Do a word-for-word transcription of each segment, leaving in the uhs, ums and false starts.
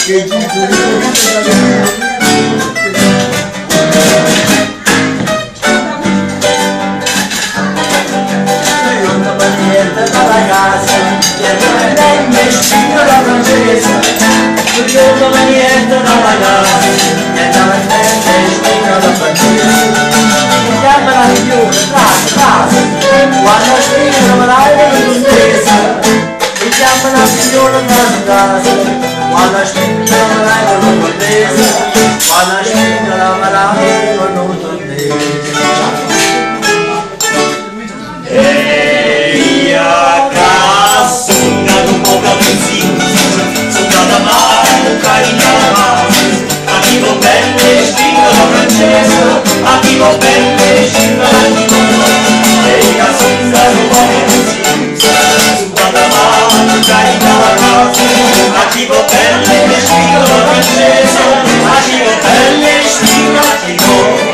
che ci dalla casa, e lei mi spinge la francese, tu giorno mi niente dalla casa, e dalla mente spinge la francese, mi chiama la migliore, casa, casa, quando spinge non me l'hai l'olandese, mi chiama la migliore casa, casa, quando spinge non me l'hai l'olandese, quando spinge non me l'hai l'olandese. Arrivo belle, spingo la francese, arrivo belle, spingo la timone, e i casoni sono buoni così, su cada mano carica la casa, arrivo belle, spingo la francese, arrivo belle, spingo la timone.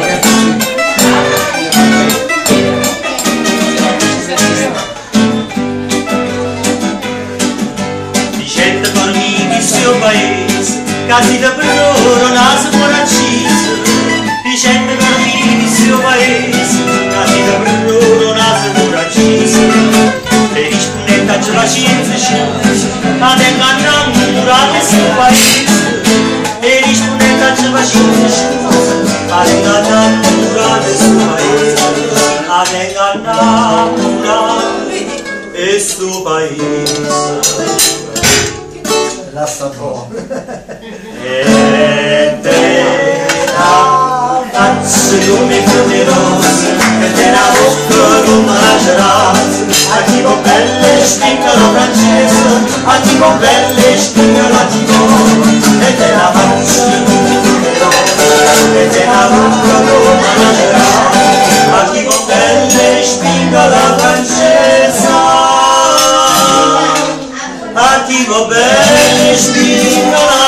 Vicente dormivi sul paese, casi da loro naso buona accisa, Vicente dormivi sul paese, casi da loro naso buona accisa, e rispondetta c'è la scienza scienza, ma tengo innamorate sul paese, e rispondetta c'è la scienza scienza, ma tengo innamorate sul paese, ma tengo innamorate sul paese. La saprò. E te la faccia come fiume rose, e te la bocca come la cerasa, a tipo belle spinga la francese, a tipo belle spinga la timone, e te la faccia come fiume rose, e te la bocca come la cerasa, a tipo belle spinga la francese. Arrivo bene, spingo la